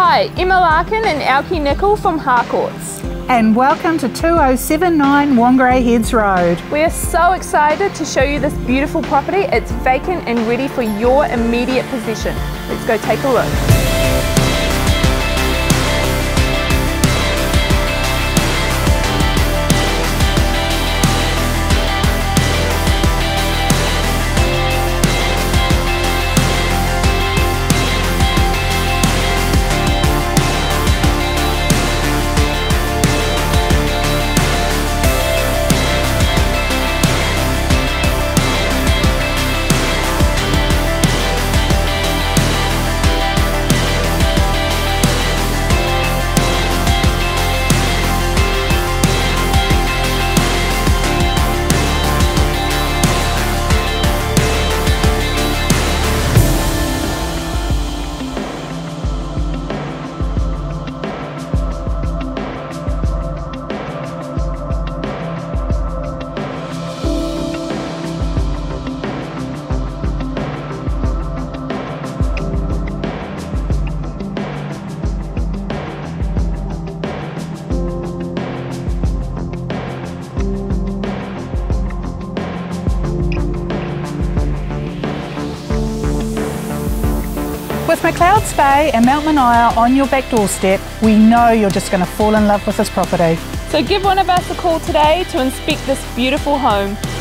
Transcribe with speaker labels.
Speaker 1: Hi, Emma Larkin and Elke Nicholl from Harcourts.
Speaker 2: And welcome to 2079 Whangarei Heads Road.
Speaker 1: We are so excited to show you this beautiful property. It's vacant and ready for your immediate possession. Let's go take a look.
Speaker 2: With McLeod's Bay and Mount Manaia on your back doorstep, we know you're just going to fall in love with this property.
Speaker 1: So give one of us a call today to inspect this beautiful home.